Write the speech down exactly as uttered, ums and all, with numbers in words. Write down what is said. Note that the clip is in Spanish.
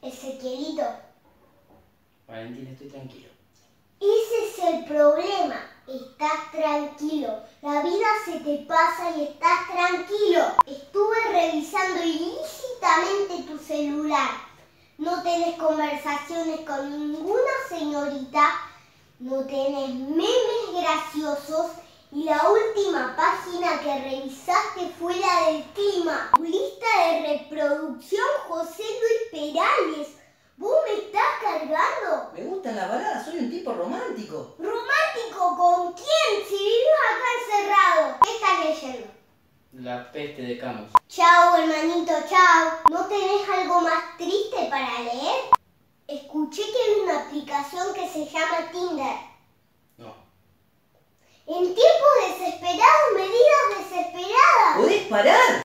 Ezequielito. Valentín, estoy tranquilo. Ese es el problema. Estás tranquilo. La vida se te pasa y estás tranquilo. Estuve revisando ilícitamente tu celular. No tenés conversaciones con ninguna señorita. No tenés memes graciosos. Y la última página que revisaste fue la del clima. Tu lista de reproducción, José Luis Perales. ¿Vos me estás cargando? Me gustan las baladas, soy un tipo romántico. ¿Romántico con quién? Si vivís acá encerrado. ¿Qué estás leyendo? La peste de Camus. Chao, hermanito, chao. ¿No tenés algo más triste para leer? Escuché que hay una aplicación que se llama Tinder. No. En tiempos desesperados me digas desesperada. ¿Podés parar?